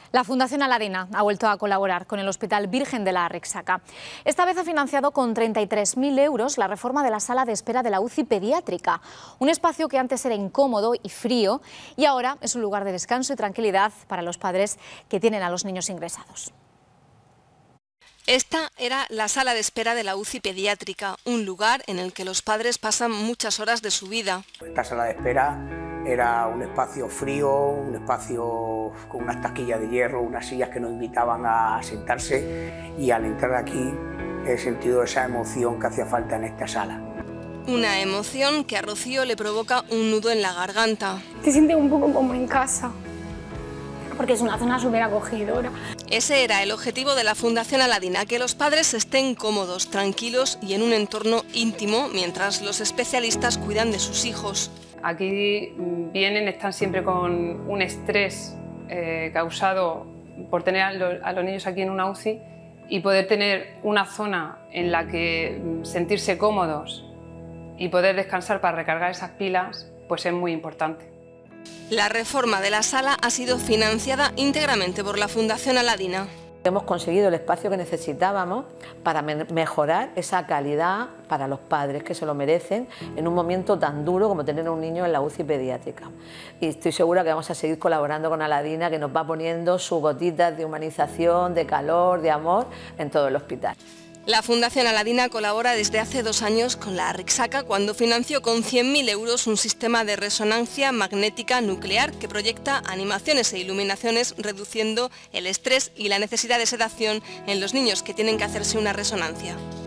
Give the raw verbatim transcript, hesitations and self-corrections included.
La Fundación Aladina ha vuelto a colaborar con el Hospital Virgen de la Arixaca. Esta vez ha financiado con treinta y tres mil euros la reforma de la sala de espera de la U C I pediátrica, un espacio que antes era incómodo y frío y ahora es un lugar de descanso y tranquilidad para los padres que tienen a los niños ingresados. Esta era la sala de espera de la U C I pediátrica, un lugar en el que los padres pasan muchas horas de su vida. Esta sala de espera era un espacio frío, un espacio con unas taquillas de hierro, unas sillas que nos invitaban a sentarse, y al entrar aquí he sentido esa emoción que hacía falta en esta sala. Una emoción que a Rocío le provoca un nudo en la garganta. Te sientes un poco como en casa, porque es una zona súper acogedora. Ese era el objetivo de la Fundación Aladina, que los padres estén cómodos, tranquilos y en un entorno íntimo mientras los especialistas cuidan de sus hijos. Aquí vienen, están siempre con un estrés eh, causado por tener a, lo, a los niños aquí en una U C I, y poder tener una zona en la que sentirse cómodos y poder descansar para recargar esas pilas, pues es muy importante. La reforma de la sala ha sido financiada íntegramente por la Fundación Aladina. Hemos conseguido el espacio que necesitábamos para me mejorar esa calidad para los padres que se lo merecen en un momento tan duro como tener a un niño en la U C I pediátrica. Y estoy segura que vamos a seguir colaborando con Aladina, que nos va poniendo sus gotitas de humanización, de calor, de amor en todo el hospital. La Fundación Aladina colabora desde hace dos años con la Arixaca cuando financió con cien mil euros un sistema de resonancia magnética nuclear que proyecta animaciones e iluminaciones, reduciendo el estrés y la necesidad de sedación en los niños que tienen que hacerse una resonancia.